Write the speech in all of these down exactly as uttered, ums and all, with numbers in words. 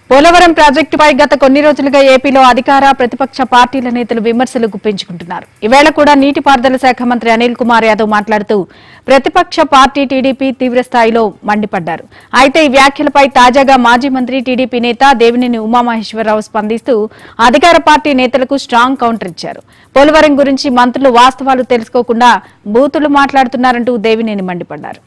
పోలవరం ప్రాజెక్టుపై గత కొన్ని రోజులుగా ఏపీలో అధికార ప్రతిపక్ష పార్టీల నేతలు విమర్శలు గుప్పించుకుంటున్నారు. ఈవేళ కూడా నీటిపారుదల శాఖ మంత్రి అనిల్ కుమార్ యాదవ్ మాట్లాడుతూ ప్రతిపక్ష పార్టీ టీడీపీ తీవ్రస్థాయిలో మండిపడ్డారు. అయితే ఈ వ్యాఖ్యలపై తాజాగా మాజీ మంత్రి టీడీపీ నేత దేవినేని ఉమామహేశ్వరరావు స్పందిస్తూ అధికార పార్టీ నేతలకు స్ట్రాంగ్ కౌంటర్ ఇచ్చారు. పోలవరం గురించి మంత్రులు వాస్తవాలు తెలుసుకోకుండా బూతులు మాట్లాడుతున్నారంటూ దేవినేని మండిపడ్డారు.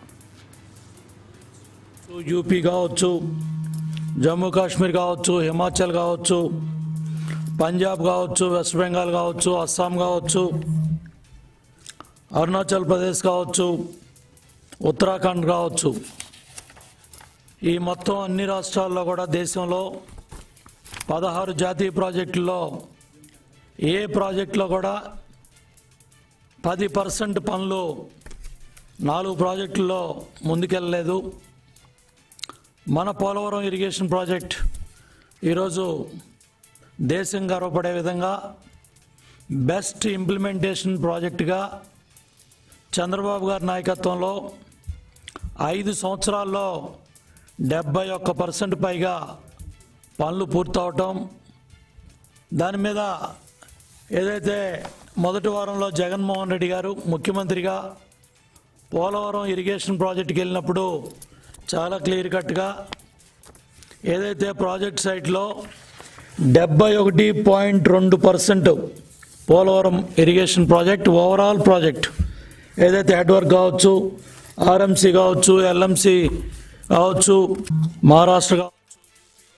యూపీ కావచ్చు, జమ్మూ కాశ్మీర్ కావచ్చు, హిమాచల్ కావచ్చు, పంజాబ్ కావచ్చు, వెస్ట్ బెంగాల్ కావచ్చు, అస్సాం కావచ్చు, అరుణాచల్ ప్రదేశ్ కావచ్చు, ఉత్తరాఖండ్ కావచ్చు, ఈ మొత్తం అన్ని రాష్ట్రాల్లో కూడా దేశంలో పదహారు జాతీయ ప్రాజెక్టుల్లో ఏ ప్రాజెక్టులో కూడా పది పర్సెంట్ పనులు నాలుగు ప్రాజెక్టుల్లో ముందుకెళ్ళలేదు. మన పోలవరం ఇరిగేషన్ ప్రాజెక్ట్ ఈరోజు దేశం గర్వపడే విధంగా బెస్ట్ ఇంప్లిమెంటేషన్ ప్రాజెక్టుగా చంద్రబాబు గారి నాయకత్వంలో ఐదు సంవత్సరాల్లో డెబ్బై ఒక్క పర్సెంట్ పైగా పనులు పూర్తవటం, దాని మీద ఏదైతే మొదటి వారంలో జగన్మోహన్ రెడ్డి గారు ముఖ్యమంత్రిగా పోలవరం ఇరిగేషన్ ప్రాజెక్టుకి వెళ్ళినప్పుడు చాలా క్లియర్ కట్గా ఏదైతే ప్రాజెక్ట్ సైట్లో డెబ్బై ఒకటి పాయింట్ రెండు percent Polavaram irrigation project overall project ఏదైతే హెడ్ వర్క్ కావచ్చు, ఆర్ఎంసీ కావచ్చు, ఎల్ఎంసీ కావచ్చు, మహారాష్ట్ర కావచ్చు,